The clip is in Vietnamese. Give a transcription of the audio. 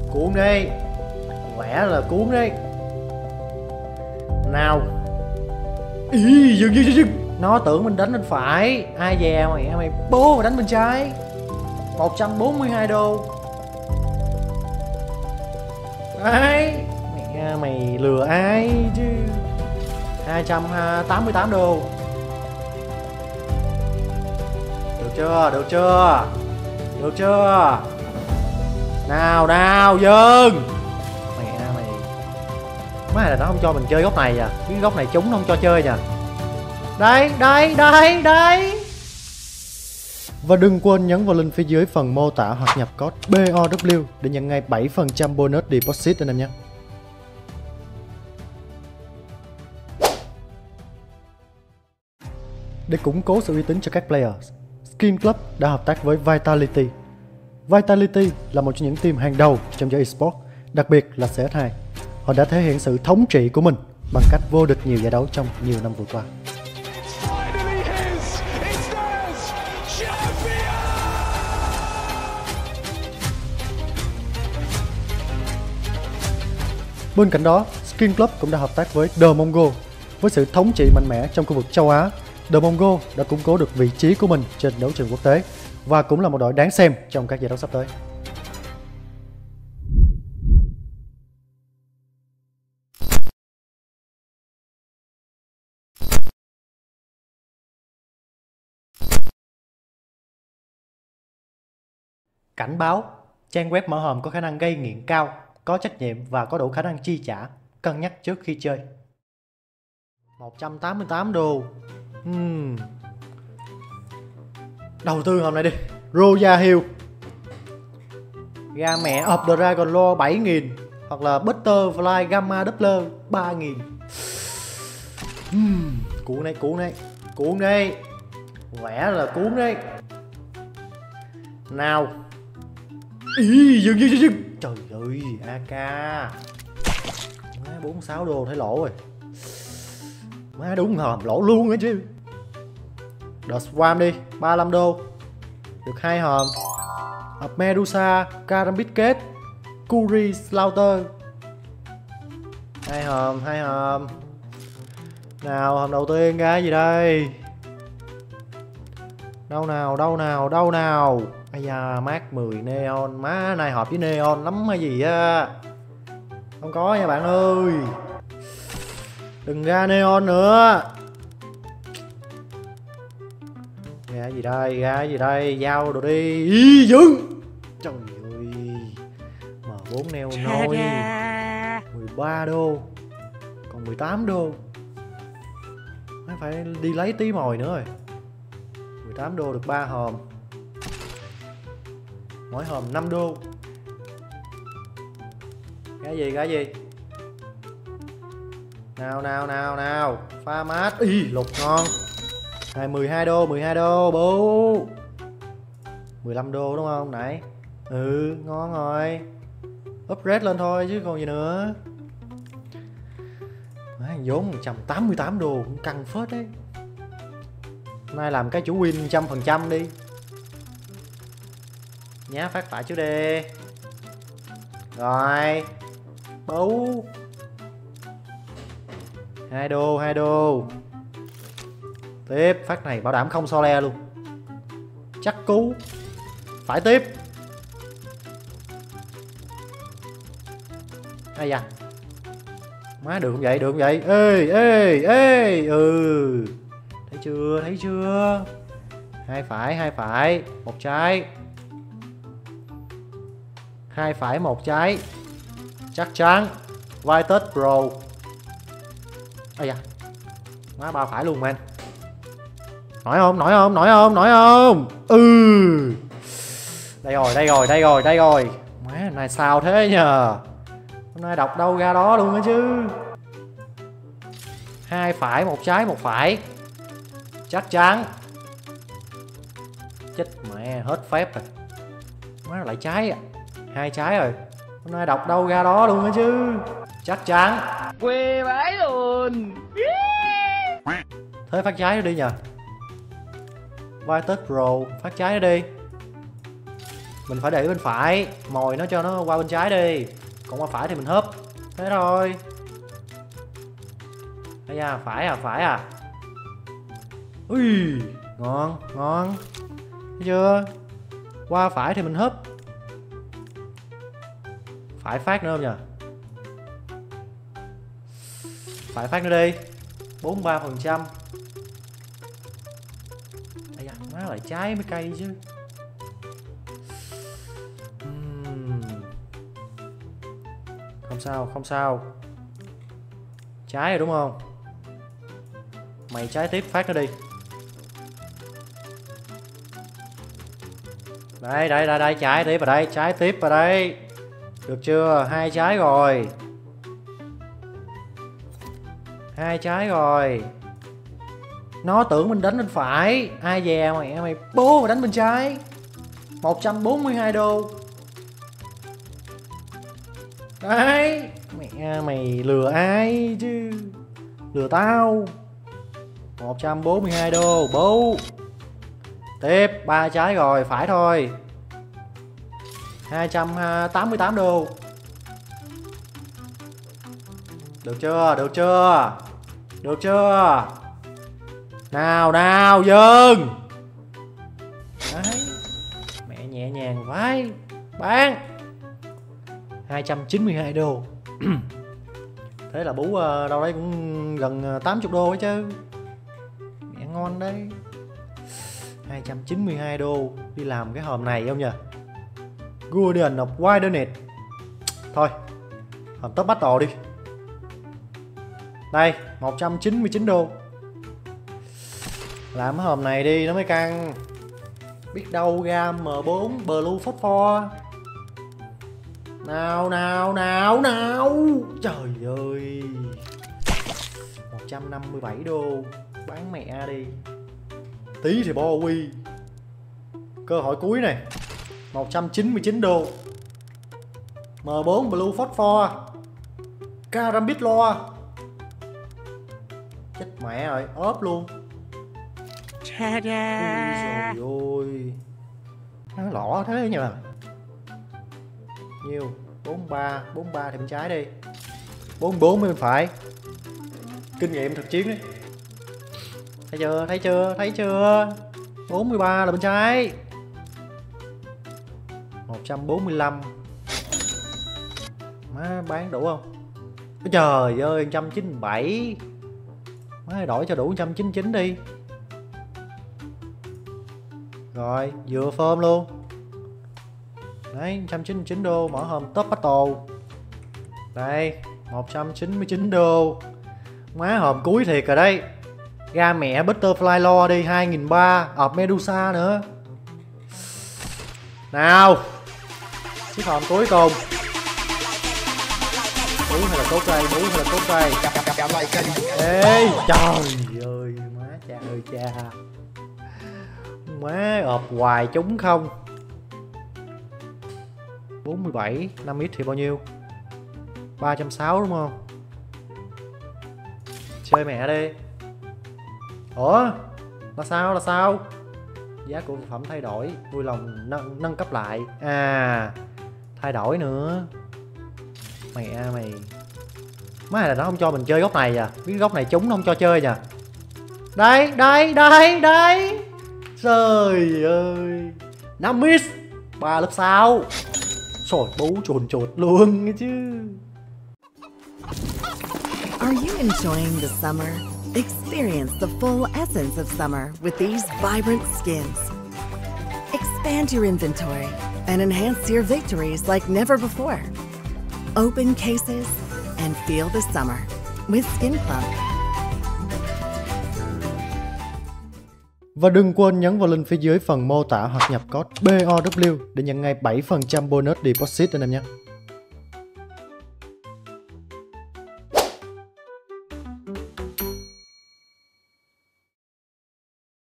Cuốn đi. Lẽ là cuốn đi. Nào. Ý, dừng. Nó tưởng mình đánh bên phải. Ai dè mày bố mà đánh bên trái. 142 đô. Đấy. Mày lừa ai chứ. 288 đô. Được chưa? Nào dừng. Mày má là nó không cho mình chơi góc này à. Cái góc này chúng nó không cho chơi nha. Đây. Và đừng quên nhấn vào link phía dưới phần mô tả hoặc nhập code BOW để nhận ngay 7% bonus deposit anh em nhé. Để củng cố sự uy tín cho các players, Skin Club đã hợp tác với Vitality. Vitality là một trong những team hàng đầu trong giới eSports, đặc biệt là CS2. Họ đã thể hiện sự thống trị của mình bằng cách vô địch nhiều giải đấu trong nhiều năm vừa qua. Bên cạnh đó, Skin Club cũng đã hợp tác với The Mongo. Với sự thống trị mạnh mẽ trong khu vực châu Á, The Mongo đã củng cố được vị trí của mình trên đấu trường quốc tế và cũng là một đội đáng xem trong các giải đấu sắp tới. Cảnh báo, trang web mở hòm có khả năng gây nghiện cao, có trách nhiệm và có đủ khả năng chi trả, cân nhắc trước khi chơi. 188 đô. Đầu tư hôm nay đi. Royal Hill. Ga mẹ of the Dragon Lore 7.000 hoặc là Butterfly Gamma Doppler 3.000. Cuốn đi. Lẽ là cuốn đi. Nào. Ý, dừng. Trời ơi, AK. Má 46 đô thấy lỗ rồi. Má đúng hòm lỗ luôn á chứ. The Swarm đi, 35 đô. Được 2 hòm. Hộp Medusa, Karambit Cage, Curry Slaughter. 2 hòm. Nào, hòm đầu tiên ra gì đây? Đâu nào? Ây da, mát 10 neon. Má này hợp với neon lắm hay gì á. Không có nha bạn ơi. Đừng ra neon nữa. Ra gì đây? Giao đồ đi. Ý, dừng. Trời ơi. M4 neo nôi 13 đô. Còn 18 đô. Phải đi lấy tí mồi nữa rồi. 18 đô được 3 hòm. Mỗi hòm 5 đô. Cái gì? Nào. Pha mát. Ý, lục ngon. 12 đô bố. 15 đô đúng không nãy? Ừ, ngon rồi. Upgrade lên thôi chứ còn gì nữa. Vốn 188 đô cũng căng phết đấy. Hôm nay làm cái chủ win 100% đi. Nhá, phát phải trước đi. Rồi. Bấu. 2 đô. Tiếp, phát này bảo đảm không so le luôn. Chắc cú. Phải tiếp. Ai da. Má được không vậy? Ê. Ừ. Thấy chưa? Hai phải, một trái. Hai phải, một trái. Chắc chắn. Vitus Pro. Ây da. Má ba phải luôn man. Nổi không? Ừ. Đây rồi. Má này sao thế nhờ. Hôm nay đọc đâu ra đó luôn á chứ. Hai phải, một trái, một phải. Chắc chắn. Chết mẹ, hết phép rồi. Má lại trái à. 2 trái rồi. Hôm nay đọc đâu ra đó luôn á chứ. Chắc chắn. Quê vãi luôn. Thế phát trái nó đi nhờ. Vitus Pro, phát trái nó đi. Mình phải để bên phải, mồi nó cho nó qua bên trái đi. Còn qua phải thì mình húp. Thế thôi. Đây da, phải à. Ui, ngon. Thấy chưa? Qua phải thì mình húp. Phải phát nữa không nhờ? Phải phát nữa đi. 43%. Ây da, má lại trái mới cay chứ. Không sao. Trái rồi đúng không? Mày trái tiếp phát nó đi. Đây, trái tiếp vào đây. Được chưa? 2 trái rồi. 2 trái rồi. Nó tưởng mình đánh bên phải. Ai dè mày bố mà đánh bên trái. 142 đô. Đấy. Mẹ mày lừa ai chứ? Lừa tao. 142 đô. Bố. Tiếp 3 trái rồi. Phải thôi. 288 đô. Được chưa? Nào dừng. Đấy. Mẹ nhẹ nhàng vãi. Bán 292 đô. Thế là bú đâu đấy cũng gần 80 đô ấy chứ. Mẹ ngon đấy. 292 đô. Đi làm cái hòm này không nhỉ? Guardian of Wilderness. Thôi, hòm top battle đi. Đây, 199 đô. Làm cái hòm này đi nó mới căng. Biết đâu ra M4 Blue Phosphor. Nào. Trời ơi. 157 đô. Bán mẹ đi. Tí thì bo quy. Cơ hội cuối này. 199 đô. M4 Blue Phosphor. Karambit lo. Chết mẹ rồi, ốp luôn. Ôi trời ơi. Nó lỏ thế nhỉ. Nhiêu? 43 thì bên trái đi. 44 bên phải. Kinh nghiệm thực chiến đấy. Thấy chưa? 43 là bên trái. 145. Má bán đủ không? Trời ơi, 197. Má đổi cho đủ 199 đi. Rồi, vừa phơm luôn. Đấy, 199 đô, mở hòm top battle. Đây, 199 đô. Má hòm cuối thiệt rồi đấy. Ra mẹ Butterfly Lore đi, 2.300. Ọp Medusa nữa. Nào. Chiếc hòm cuối cùng. Bú hay là tốt đây. Ê, trời ơi, má cha ơi cha. Má ọp hoài trúng không. 47, 5x thì bao nhiêu? 360 đúng không? Chơi mẹ đi. Ủa? Là sao? Giá của vật phẩm thay đổi. Vui lòng nâng cấp lại. À, thay đổi nữa. Mẹ mày. Má là nó không cho mình chơi góc này à? Biết góc này trúng nó không cho chơi nha. Đây. Trời ơi. 5 miss 3 lớp 6. Trời bú chuột luôn chứ. Are you enjoying the summer? Experience the full essence of summer with these vibrant skins. Expand your inventory and enhance your victories like never before. Open cases and feel the summer with Skin Club. Và đừng quên nhấn vào link phía dưới phần mô tả hoặc nhập code BOW để nhận ngay 7% bonus deposit anh em nhé.